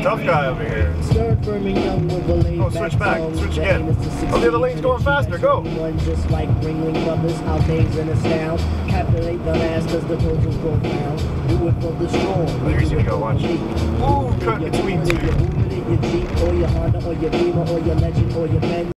tough guy over here. Oh, switch back. Switch again. Oh, the other lane's going faster. Go. Just like Ringling Brothers, our days in astound. Captivate the masters, the totals go down. Do it for the strong. Oh, here's gonna go. Watch. Ooh, cut between two. Your Jeep or your Honda or your Beamer or your Legend or your Benz.